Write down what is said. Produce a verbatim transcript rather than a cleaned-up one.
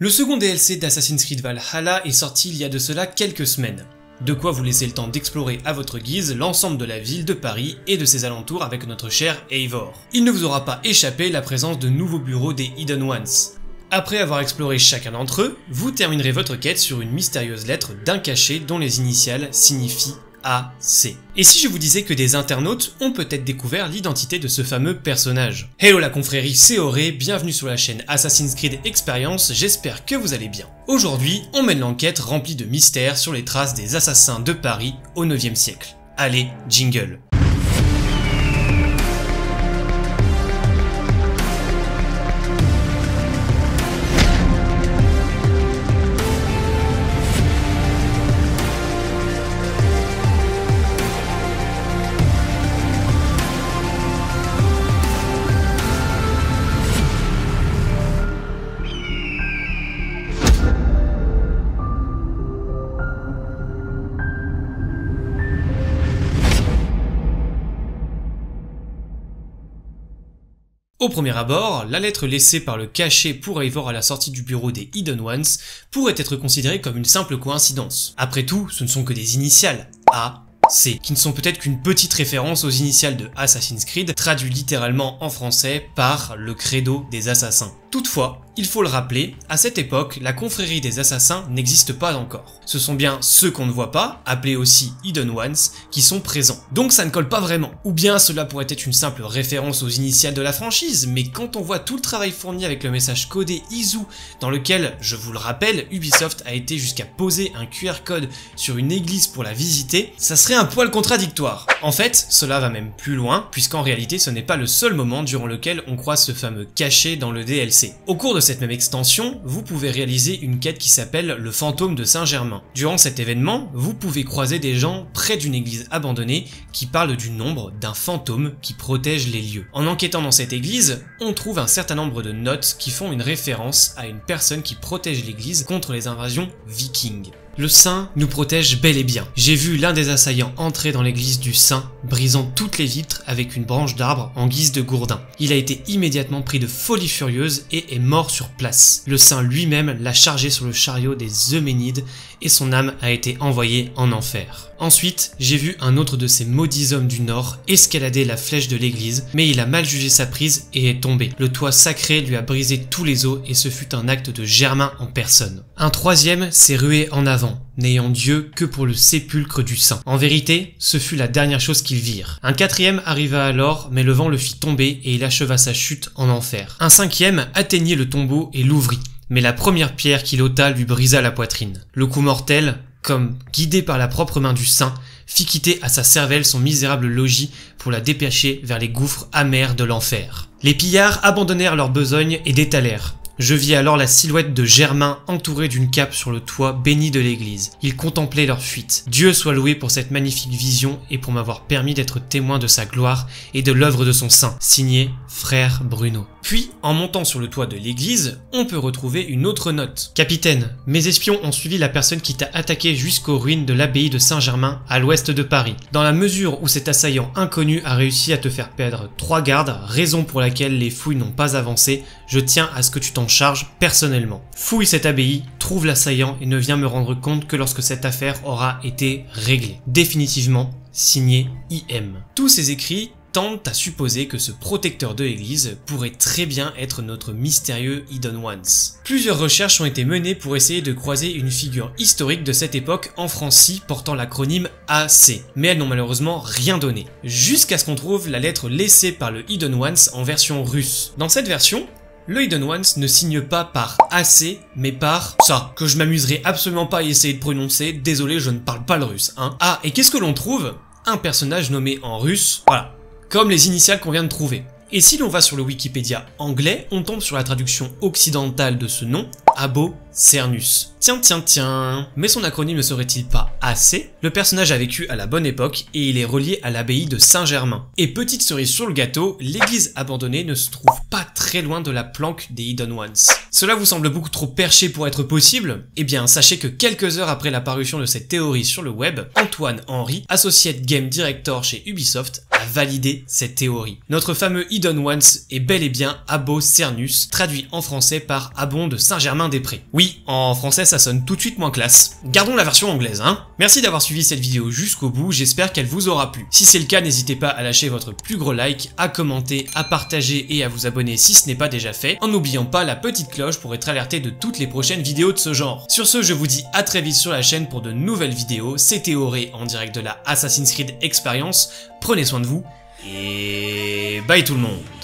Le second D L C d'Assassin's Creed Valhalla est sorti il y a de cela quelques semaines. De quoi vous laisser le temps d'explorer à votre guise l'ensemble de la ville de Paris et de ses alentours avec notre cher Eivor. Il ne vous aura pas échappé la présence de nouveaux bureaux des Hidden Ones. Après avoir exploré chacun d'entre eux, vous terminerez votre quête sur une mystérieuse lettre d'un cachet dont les initiales signifient A C. Et si je vous disais que des internautes ont peut-être découvert l'identité de ce fameux personnage? Hello la confrérie, c'est Auré, bienvenue sur la chaîne Assassin's Creed Experience, j'espère que vous allez bien. Aujourd'hui, on mène l'enquête remplie de mystères sur les traces des assassins de Paris au neuvième siècle. Allez, jingle. Au premier abord, la lettre laissée par le cachet pour Eivor à la sortie du bureau des Hidden Ones pourrait être considérée comme une simple coïncidence. Après tout, ce ne sont que des initiales, A, C, qui ne sont peut-être qu'une petite référence aux initiales de Assassin's Creed, traduit littéralement en français par le credo des assassins. Toutefois, il faut le rappeler, à cette époque, la confrérie des assassins n'existe pas encore. Ce sont bien ceux qu'on ne voit pas, appelés aussi Hidden Ones, qui sont présents. Donc ça ne colle pas vraiment. Ou bien cela pourrait être une simple référence aux initiales de la franchise, mais quand on voit tout le travail fourni avec le message codé Izu, dans lequel, je vous le rappelle, Ubisoft a été jusqu'à poser un Q R code sur une église pour la visiter, ça serait un poil contradictoire. En fait, cela va même plus loin, puisqu'en réalité ce n'est pas le seul moment durant lequel on croise ce fameux cachet dans le D L C. Au cours de cette même extension, vous pouvez réaliser une quête qui s'appelle le fantôme de Saint-Germain. Durant cet événement, vous pouvez croiser des gens près d'une église abandonnée qui parlent du nombre d'un fantôme qui protège les lieux. En enquêtant dans cette église, on trouve un certain nombre de notes qui font une référence à une personne qui protège l'église contre les invasions vikings. Le saint nous protège bel et bien. J'ai vu l'un des assaillants entrer dans l'église du saint, brisant toutes les vitres avec une branche d'arbre en guise de gourdin. Il a été immédiatement pris de folie furieuse et est mort sur place. Le saint lui-même l'a chargé sur le chariot des Euménides et son âme a été envoyée en enfer. Ensuite, j'ai vu un autre de ces maudits hommes du Nord escalader la flèche de l'église, mais il a mal jugé sa prise et est tombé. Le toit sacré lui a brisé tous les os et ce fut un acte de Germain en personne. Un troisième s'est rué en avant, n'ayant Dieu que pour le sépulcre du saint. En vérité, ce fut la dernière chose qu'ils virent. Un quatrième arriva alors, mais le vent le fit tomber et il acheva sa chute en enfer. Un cinquième atteignit le tombeau et l'ouvrit, mais la première pierre qu'il ôta lui brisa la poitrine. Le coup mortel, comme guidé par la propre main du saint, fit quitter à sa cervelle son misérable logis pour la dépêcher vers les gouffres amers de l'enfer. Les pillards abandonnèrent leur besogne et détalèrent. Je vis alors la silhouette de Germain entouré d'une cape sur le toit béni de l'église. Ils contemplaient leur fuite. Dieu soit loué pour cette magnifique vision et pour m'avoir permis d'être témoin de sa gloire et de l'œuvre de son saint. Signé Frère Bruno. Puis, en montant sur le toit de l'église, on peut retrouver une autre note. Capitaine, mes espions ont suivi la personne qui t'a attaqué jusqu'aux ruines de l'abbaye de Saint-Germain à l'ouest de Paris. Dans la mesure où cet assaillant inconnu a réussi à te faire perdre trois gardes, raison pour laquelle les fouilles n'ont pas avancé, je tiens à ce que tu t'en charges personnellement. Fouille cette abbaye, trouve l'assaillant et ne viens me rendre compte que lorsque cette affaire aura été réglée. Définitivement, signé I M. Tous ces écrits tendent à supposer que ce protecteur de l'église pourrait très bien être notre mystérieux Hidden Ones. Plusieurs recherches ont été menées pour essayer de croiser une figure historique de cette époque en Francie portant l'acronyme A C, mais elles n'ont malheureusement rien donné. Jusqu'à ce qu'on trouve la lettre laissée par le Hidden Ones en version russe. Dans cette version, le Hidden Ones ne signe pas par A C, mais par ça, que je m'amuserai absolument pas à essayer de prononcer, désolé je ne parle pas le russe, hein. Ah, et qu'est-ce que l'on trouve? Un personnage nommé en russe, voilà, comme les initiales qu'on vient de trouver. Et si l'on va sur le Wikipédia anglais, on tombe sur la traduction occidentale de ce nom, Abo Cernus. Tiens, tiens, tiens. Mais son acronyme ne serait-il pas A C? Le personnage a vécu à la bonne époque et il est relié à l'abbaye de Saint-Germain. Et petite cerise sur le gâteau, l'église abandonnée ne se trouve pas très loin de la planque des Hidden Ones. Cela vous semble beaucoup trop perché pour être possible? Eh bien, sachez que quelques heures après la parution de cette théorie sur le web, Antoine Henry, associate game director chez Ubisoft, a validé cette théorie. Notre fameux Hidden Ones est bel et bien Abo Cernus, traduit en français par Abon de Saint-Germain Chemin des Prés. Oui, en français ça sonne tout de suite moins classe. Gardons la version anglaise, hein. Merci d'avoir suivi cette vidéo jusqu'au bout, j'espère qu'elle vous aura plu. Si c'est le cas, n'hésitez pas à lâcher votre plus gros like, à commenter, à partager et à vous abonner si ce n'est pas déjà fait, en n'oubliant pas la petite cloche pour être alerté de toutes les prochaines vidéos de ce genre. Sur ce, je vous dis à très vite sur la chaîne pour de nouvelles vidéos. C'était Auré en direct de la Assassin's Creed Experience. Prenez soin de vous et bye tout le monde.